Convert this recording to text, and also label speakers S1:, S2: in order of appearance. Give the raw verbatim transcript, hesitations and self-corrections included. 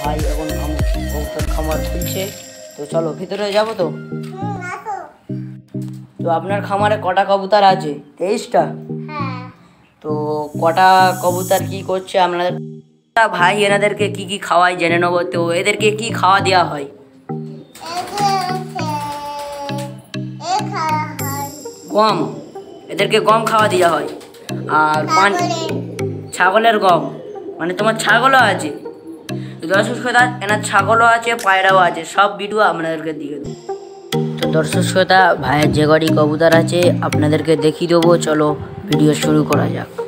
S1: ভাই এখন কবুতর খামার খুলছে, তো চলো ভিতরে যাবো। তো তো আপনার খামারে কটা কবুতর আছে? তেইশটা। তো কটা কবুতর কি করছে আপনাদের ভাই? এনাদেরকে কি কি খাওয়াই জেনে নেবো। তো এদেরকে কি খাওয়া দেওয়া হয়? গম, এদেরকে গম খাওয়া দেওয়া হয়। আর পান ছাগলের গম, মানে তোমার ছাগলও আছে? দর্শক শ্রোতা, এনার ছাগলও আছে, পায়রাও আছে, সব ভিডিও আপনাদেরকে দিয়ে দেবো। তো দর্শক শ্রোতা, ভাইয়ের যে গাড়ি কবুতর আছে আপনাদেরকে দেখিয়ে দেবো, চলো ভিডিও শুরু করা যাক।